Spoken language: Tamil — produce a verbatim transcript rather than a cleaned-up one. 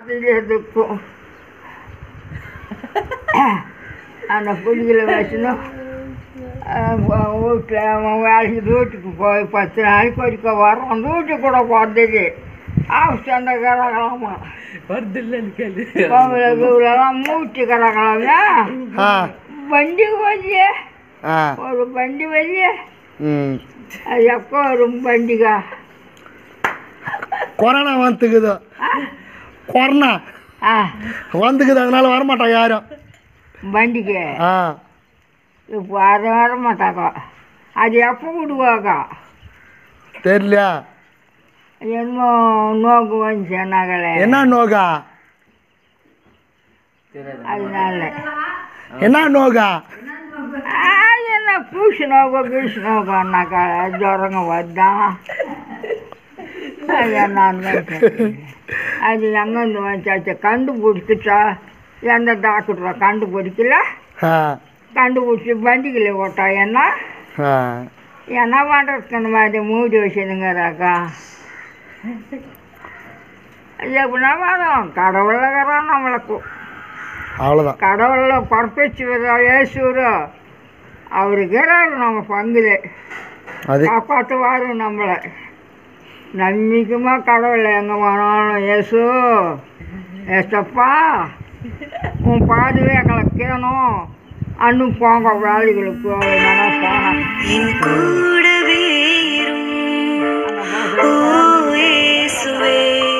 அந்த புலிகளை வச்சுன்னு வீட்டில் அவன் வேலைக்கு வீட்டுக்கு போய் பத்து நாளைக்கு ஒருக்க வரோம் வீட்டுக்கு கூட போகிறது ஆஃப் சண்டை கிடக்கலாமா கோவிலெல்லாம் மூச்சு கிடக்கலாமா வண்டி வலியே ஒரு வண்டி வலியே அது எப்போ வரும் வண்டிக்கா கொரோனா வந்துக்குது கொரோனா வந்துக்குது அதனால வரமாட்டாங்க யாரும் வண்டிக்கு இப்போ அதை வர மாட்டாக்கா அது எப்போ விடுவாக்கா தெரியலையா என்னமோ நோக்கு வந்துச்சு என்னாகல என்ன நோக்கா அதனால என்ன நோக்கா அது என்ன பூசி நோக்கோ கீசு நோக்கோன்னாக்கா ஜுரங்க வந்தான் அது என்னன்னு அது எங்கேருந்து வந்துச்சாச்சு கண்டுபிடிச்சிட்டா எந்த டாக்டரை கண்டுபிடிக்கல கண்டுபிடிச்சி வண்டிகளை ஓட்டா என்ன என்ன பண்ணுறதுக்கு இந்த மாதிரி மூடி வச்சுனுங்கிறாக்கா எப்படின்னா வரும் கடவுளுங்கிறான் நம்மளுக்கு அவ்வளோதான் கடவுளில் பரப்பிச்சு ஏசுரு அவருக்கு நம்ம பங்குது காப்பாற்றுவாரு நம்மளை நம்பிக்கைமாக கடவுளை எங்கே போனாலும் ஏசு ஏசப்பா உன் பாதுவே எங்களை கேணும் அன்னும் போங்க வேலைகளுக்கு நல்லா போனேன்.